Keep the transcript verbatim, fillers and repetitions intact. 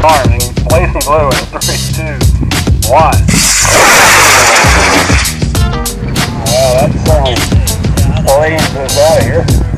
arms and Lacey Blue in three, two, one. Well, that's um, Lane is out of here.